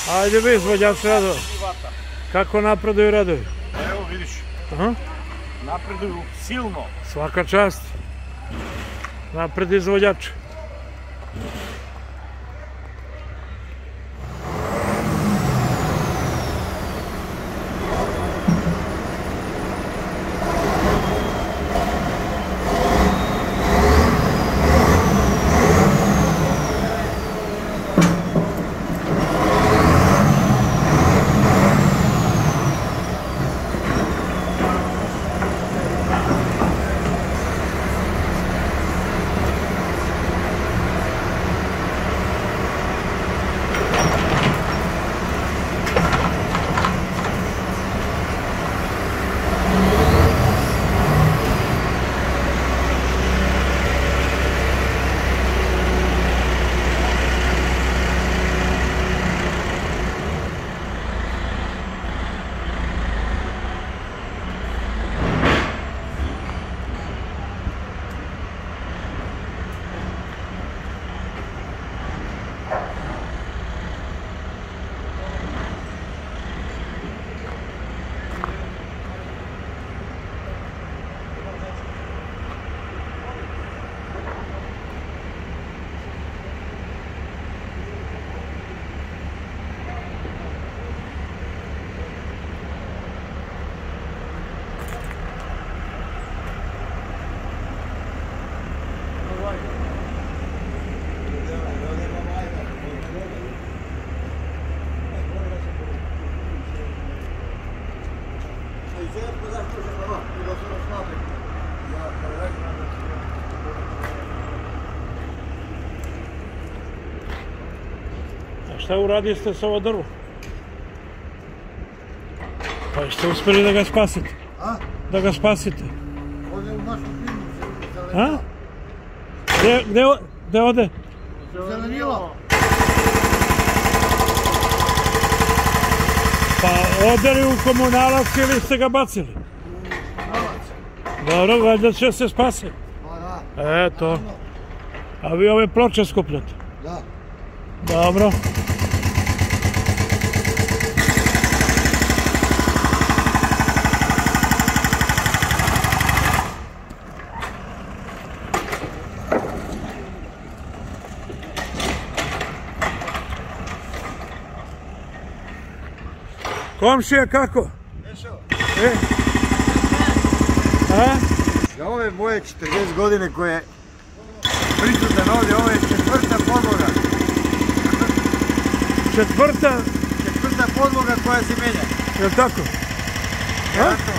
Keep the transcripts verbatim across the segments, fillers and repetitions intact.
Ajde vi, izvođač Radovan. Kako napreduju radovi? Evo vidiš, napreduju silno. Svaka čast. Napred izvođač. A šta uradiste s ovo drvo? Pa jeste uspjeli da ga spasite? A? Da ga spasite? Ode u našu firmu, A? Gde, gde, gde ode? Zelenilo. Pa ode li u komunalac ili ste ga bacili? Komunalac. Dobro, valjda će se spasiti. Pa da. E, to. A vi ove ploče skupljate? Da. Dobro. Komšija, kako? Nešao. E? A? Za ove moje četrdeset godine koje prisutan ovdje, ovo je četvrta podloga. Četvrta? Četvrta podloga koja se menja. Je li tako? A? Tako.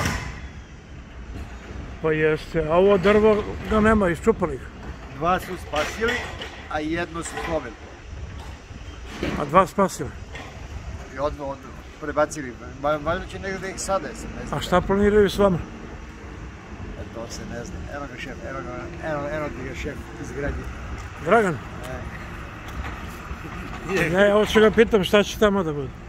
Pa jeste, a ovo drvo ga nema, iščupali ga. Dva su spasili, a jedno su slomili. A dva spasili. I odno, odno, prebacili. Valjda će negdje da ih sada, se ne znam. A šta planiraju s vama? E, to se ne zna. Evo ga šef, evo ga, evo, evo ti ga šef izgradi. Dragan? E. Ne, ovo ću ga pitam šta će tamo da bude.